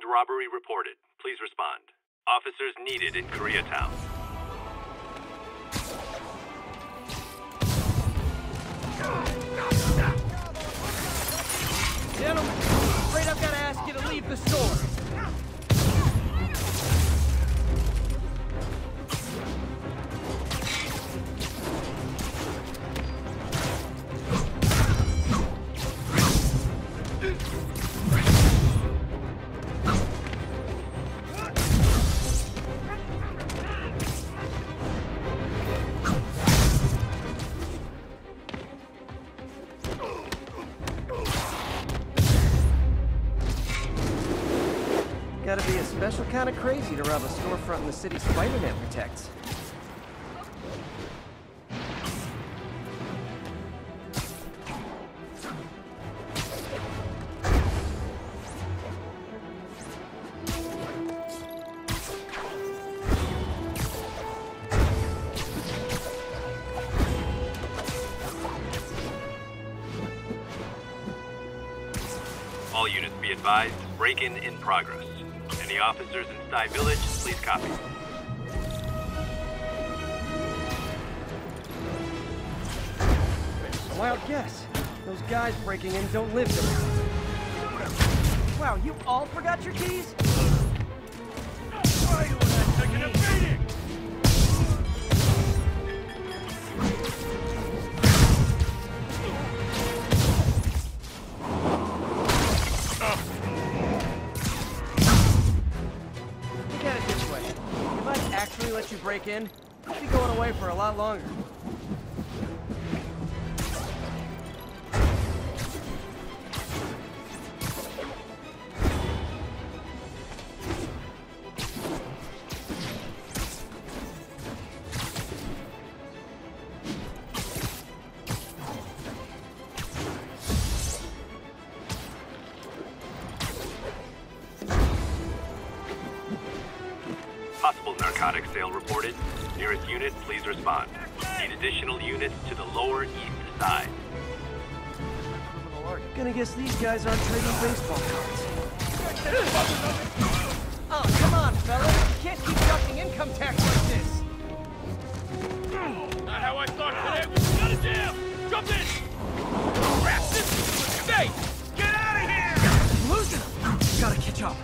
robbery reported. Please respond. Officers needed in Koreatown. Gentlemen, I'm afraid I've got to ask you to leave the store. Gotta be a special kind of crazy to rob a storefront in the city Spider-Man protects. All units be advised, break-in in progress. Any officers in Sty Village, please copy. Wild guess. Those guys breaking in don't live there. Wow, you all forgot your keys? Why are you not taking a beating? Let you break in, you'll be going away for a lot longer. Possible narcotics sale reported. Nearest unit, please respond. Need additional units to the lower east side. Gonna guess these guys aren't trading baseball cards. Oh, come on, fella. You can't keep ducking income tax like this. Not how I thought today was gonna do! Jump in! Crap, this is hey! Get out of here! Losing them! Gotta catch up.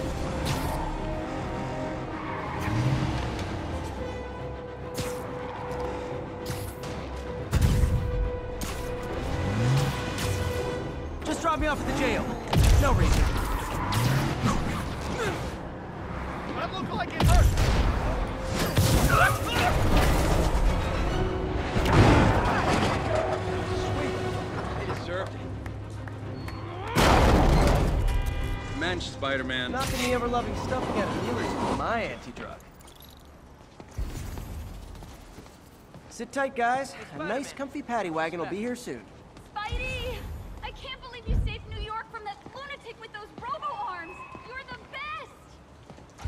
Just drop me off at the jail. No reason. That looked like it hurt! Sweet. They deserved it. Mensch, Spider-Man. Knocking the ever-loving stuffing out of dealers is my anti-drug. Sit tight, guys. A nice, comfy paddy wagon will be here soon. Spidey! I can't believe you saved New York from that lunatic with those robo-arms! You're the best!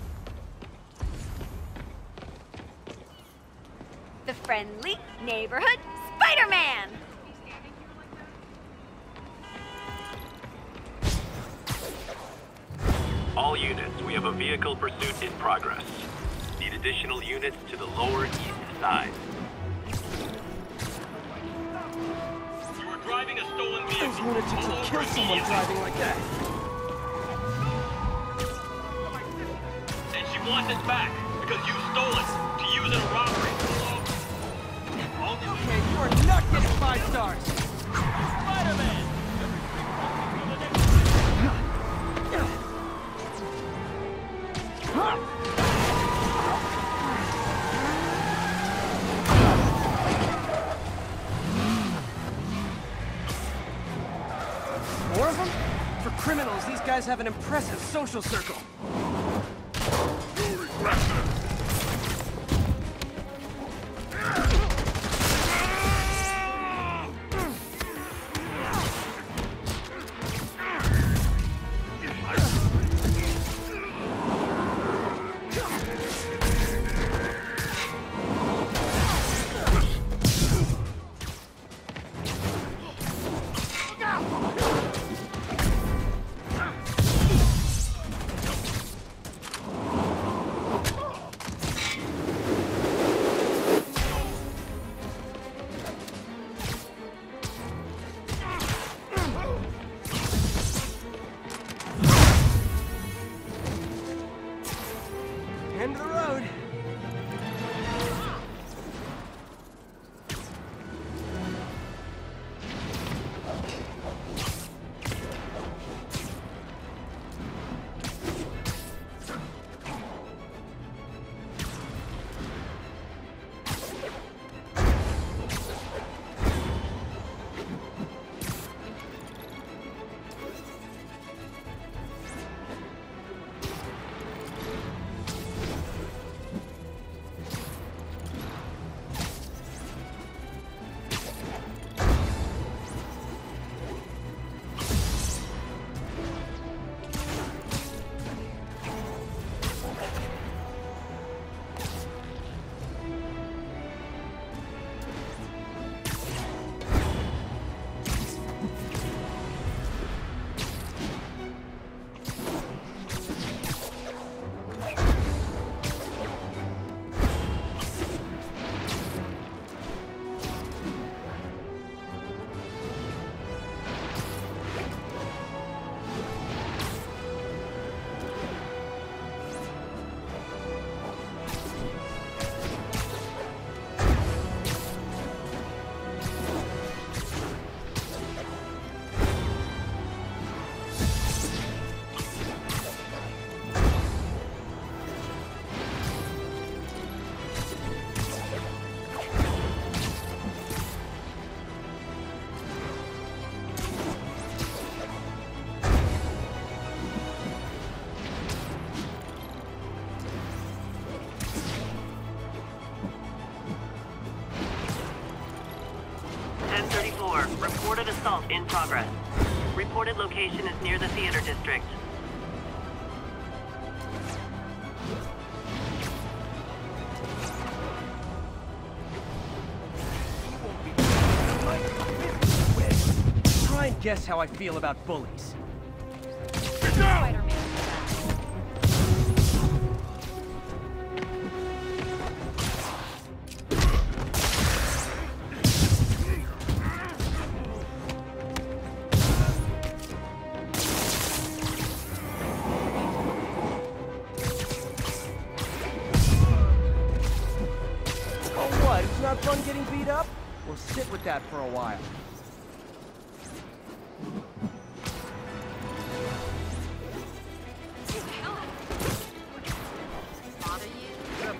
The friendly neighborhood Spider-Man! All units, we have a vehicle pursuit in progress. Need additional units to the lower east side. You were driving a stolen vehicle. Those lunatics will kill someone driving like that. And she wants it back because you stole it to use in a robbery. Okay, you are not getting 5 stars. Spider-Man! More of them? For criminals, these guys have an impressive social circle. Reported assault in progress. Reported location is near the theater district. Try and guess how I feel about bullies. Spider-Man. Oh, what? It's not fun getting beat up? We'll sit with that for a while. Bother you?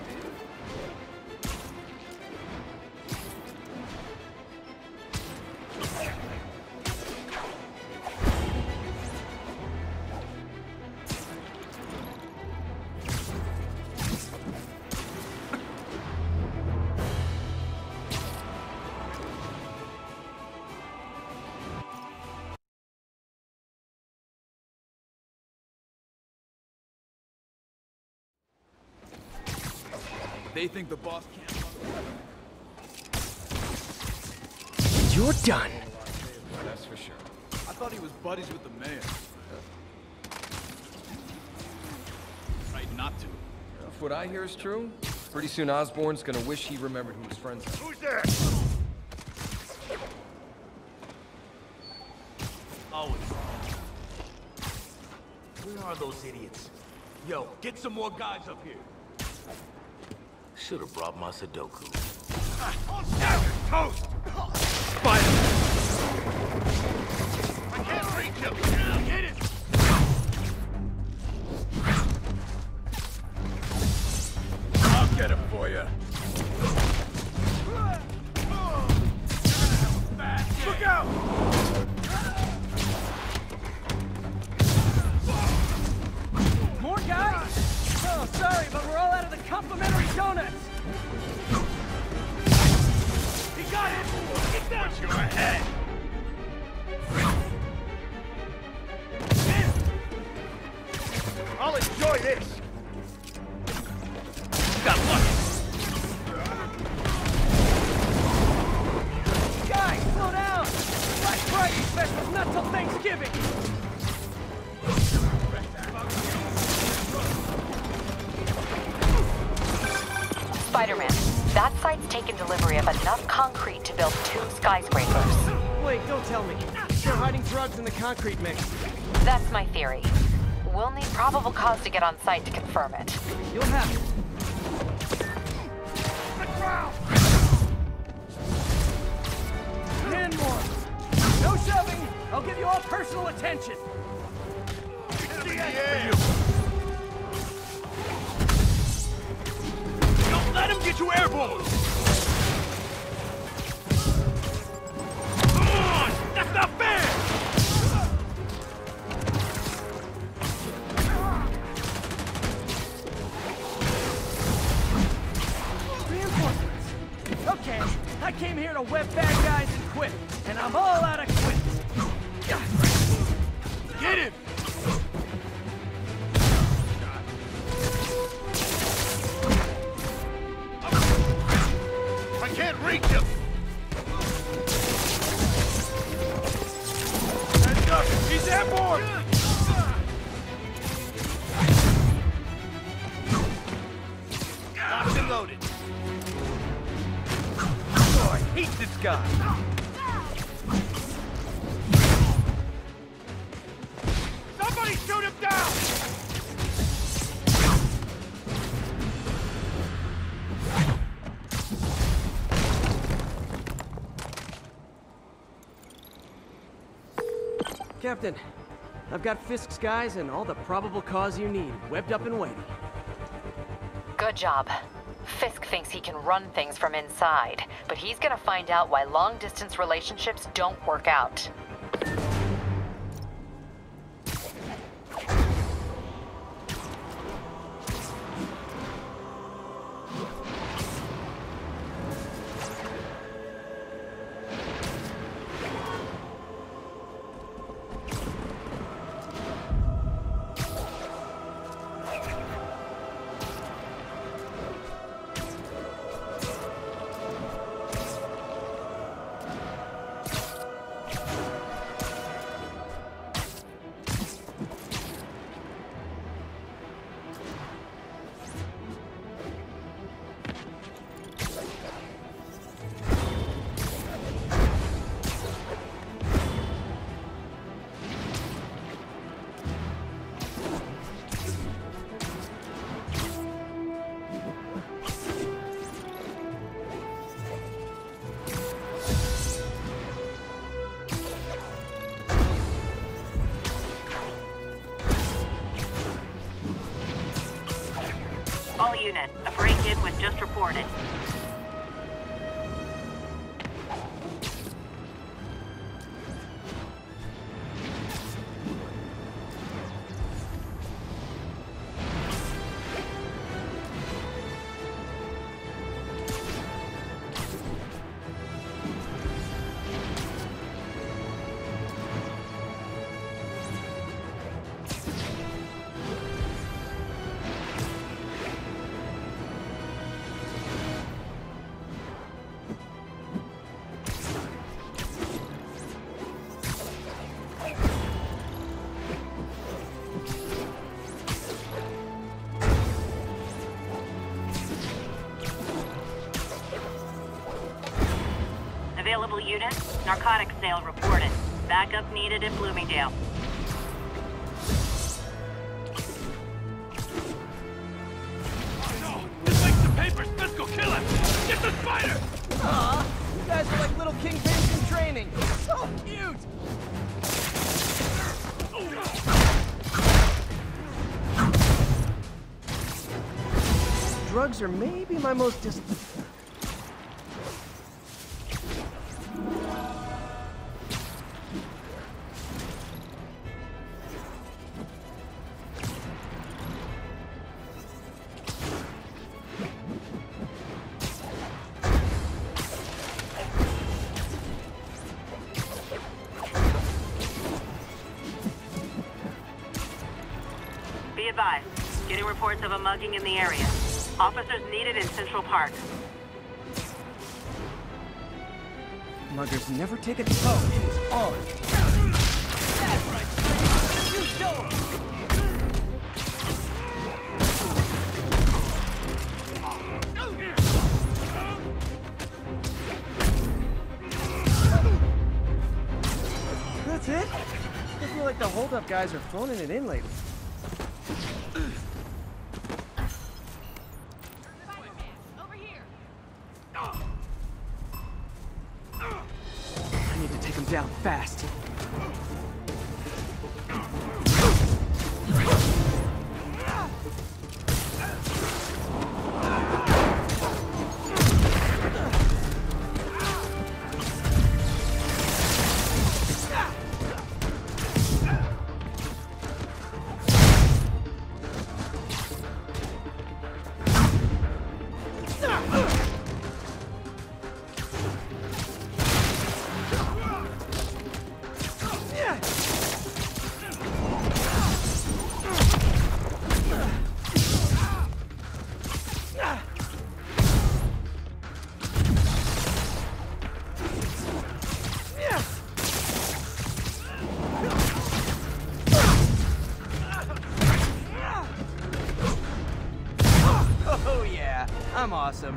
They think the boss can't. You're done. That's for sure. I thought he was buddies with the mayor. Right, not to. If what I hear is true, pretty soon Osborn's gonna wish he remembered who his friends are. Who's there? Oh, where are those idiots? Yo, get some more guys up here. Should have brought my Sudoku. Toast! Spider! I can't reach him! Get it! I'll get him for you. Look out! More guys? Oh, sorry, but we're all out of the complimentary donuts. He got it! Get down! Watch your head! I'll enjoy this! Got lucky. Guys, slow down! Black Friday special's not till Thanksgiving! Spider-Man, that site's taken delivery of enough concrete to build 2 skyscrapers. Wait, don't tell me. They're hiding drugs in the concrete mix. That's my theory. We'll need probable cause to get on site to confirm it. You'll have it. And more. No shoving. I'll give you all personal attention. Don't let him get you airborne! Come on! That's not fair! Reinforcements. Okay, I came here to web bad guys and quit, and I'm all out of quits. Get him! I can't reach him! Heads up! He's airborne! Locked and loaded. Oh, I hate this guy. Somebody shoot him down! Captain, I've got Fisk's guys and all the probable cause you need, webbed up and waiting. Good job. Fisk thinks he can run things from inside, but he's gonna find out why long-distance relationships don't work out. All units, a break-in was just reported. Available units, narcotics sale reported. Backup needed in Bloomingdale. No! This makes the papers! Let's go kill him! Get the spider! Aw, you guys are like little kingpins in training. So cute! Drugs are maybe my most Be advised, getting reports of a mugging in the area. Officers needed in Central Park. Muggers never take a toe in his arm. That's right. You show him. That's it? I feel like the hold-up guys are phoning it in lately. Over here. I need to take him down fast. Oh yeah, I'm awesome.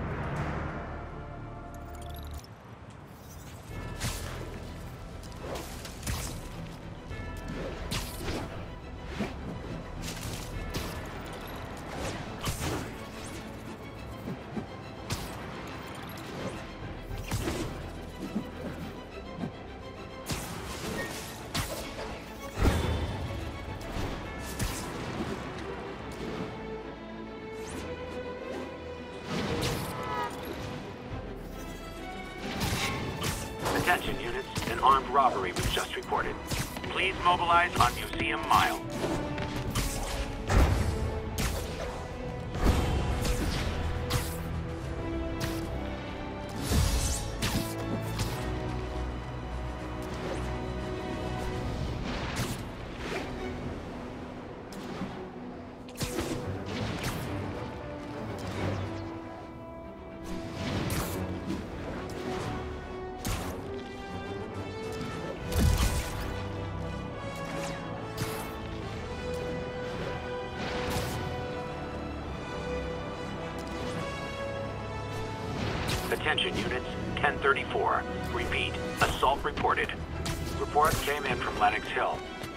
Attention units, an armed robbery was just reported. Please mobilize on Museum Mile. Attention units, 1034. Repeat, assault reported. Report came in from Lenox Hill.